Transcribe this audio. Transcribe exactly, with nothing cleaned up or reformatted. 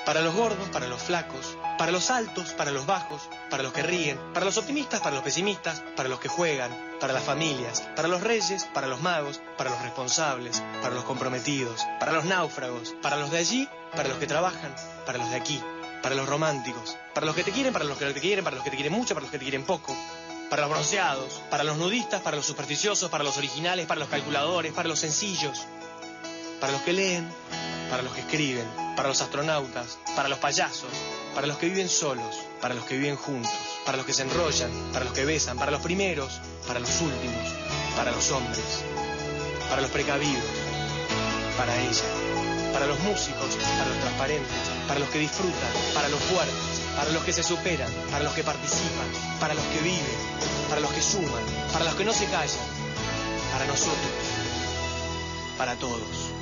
Para los gordos, para los flacos, para los altos, para los bajos, para los que ríen, para los optimistas, para los pesimistas, para los que juegan, para las familias, para los reyes, para los magos, para los responsables, para los comprometidos, para los náufragos, para los de allí, para los que trabajan, para los de aquí, para los románticos, para los que te quieren, para los que no te quieren, para los que te quieren mucho, para los que te quieren poco, para los bronceados, para los nudistas, para los supersticiosos, para los originales, para los calculadores, para los sencillos, para los que leen, para los que escriben, para los astronautas, para los payasos, para los que viven solos, para los que viven juntos, para los que se enrollan, para los que besan, para los primeros, para los últimos, para los hombres, para los precavidos, para ella, para los músicos, para los transparentes, para los que disfrutan, para los fuertes, para los que se superan, para los que participan, para los que viven, para los que suman, para los que no se callan, para nosotros, para todos.